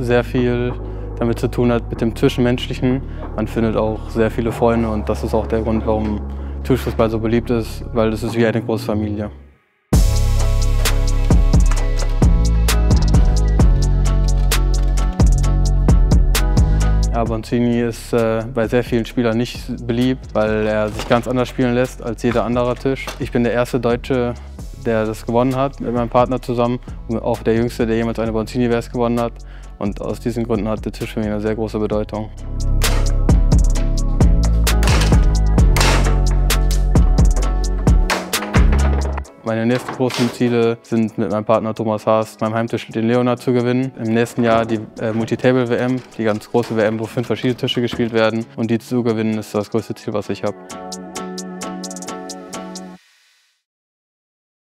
sehr viel damit zu tun hat mit dem Zwischenmenschlichen. Man findet auch sehr viele Freunde und das ist auch der Grund, warum Tischfußball so beliebt ist, weil es ist wie eine große Familie. Ja, Boncini ist bei sehr vielen Spielern nicht beliebt, weil er sich ganz anders spielen lässt als jeder andere Tisch. Ich bin der erste Deutsche, der das gewonnen hat, mit meinem Partner zusammen. Und auch der Jüngste, der jemals eine Boncini-Vers gewonnen hat. Und aus diesen Gründen hat der Tisch für mich eine sehr große Bedeutung. Meine nächsten großen Ziele sind mit meinem Partner Thomas Haas, meinem Heimtisch den Leonard zu gewinnen. Im nächsten Jahr die Multitable-WM, die ganz große WM, wo 5 verschiedene Tische gespielt werden. Und die zu gewinnen ist das größte Ziel, was ich habe.